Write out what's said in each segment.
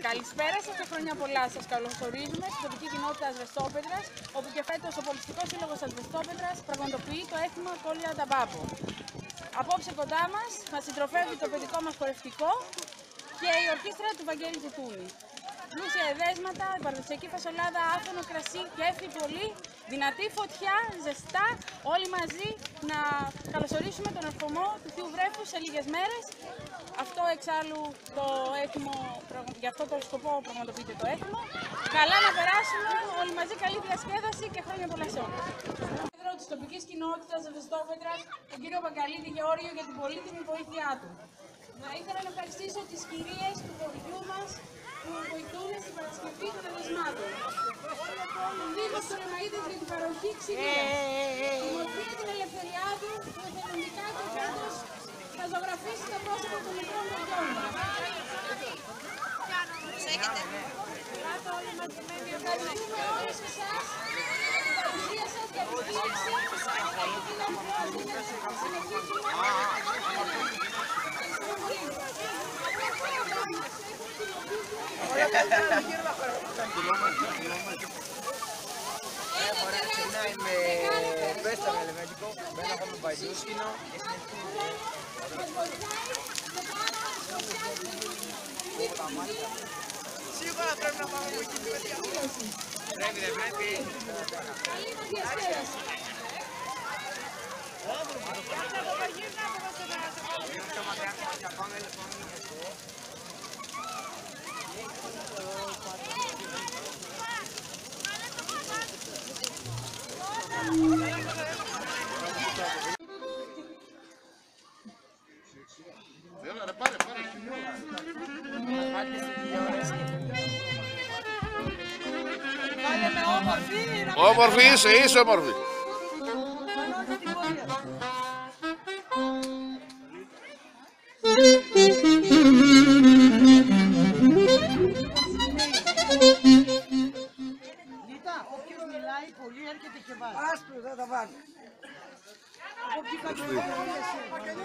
Καλησπέρα σας και χρόνια πολλά. Σας καλωσορίζουμε στην τοπική κοινότητα Ασβεστόπετρας, όπου και φέτος ο Πολιτιστικός Σύλλογος Ασβεστόπετρας πραγματοποιεί το έθιμο Κόλλια Ταμπάμπο. Απόψε κοντά μας συντροφεύει το παιδικό μας χορευτικό και η ορχήστρα του Βαγγέλη Ζητούνη. Πλούσια εδέσματα, παραδοσιακή φασολάδα, άφθονο κρασί, κέφι πολύ, δυνατή φωτιά, ζεστά, όλοι μαζί να καλωσορίσουμε τον ερχομό του Θείου Βρέφους σε λίγες μέρες. Αυτό εξάλλου το έθιμο, για αυτό το σκοπό πραγματοποιείται το έθιμο. Καλά να περάσουμε όλοι μαζί, καλή διασκέδαση και χρόνια πολλά σε όλους. Πρόεδρο της τοπικής κοινότητας Ασβεστόπετρας, τον κύριο Παγκαλίδη Γεώργιο, για την πολύτιμη βοήθειά του. Θα ήθελα να ευχαριστήσω τις κυρίες του χωριού μας που βοηθούν στην παρασκευή των εδεσμάτων. Τον Δήμο του Ρεμαΐδης για την παροχή ξυλίας. Τη μορφή και την ελευθεριά του, που εθελοντικά και φέτος θα ζωγραφίσει τα πρόσωπα των μικρών παιδιών μας. Ευχαριστούμε όλους εσάς για την παρουσία σας και τη στήριξη και την αμφιότητα να συνεχίσουμε. Πέσταμε ελεμέντικο, μπαίνω από τον Παϊντούσκινο. Σίγουρα πρέπει να πάμε από εκεί τη παιδιά. Πρέπει, δεν πρέπει. Καλή μας διασκέδαση. Όμορφη είσαι όμορφη. Λίτα, όποιος μιλάει πολύ έρχεται και βάζει. Άσπρο θα τα βάλω. Από εκεί κάτω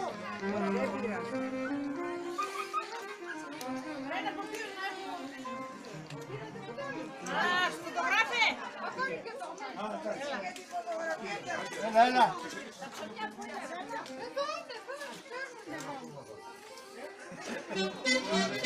Έλα.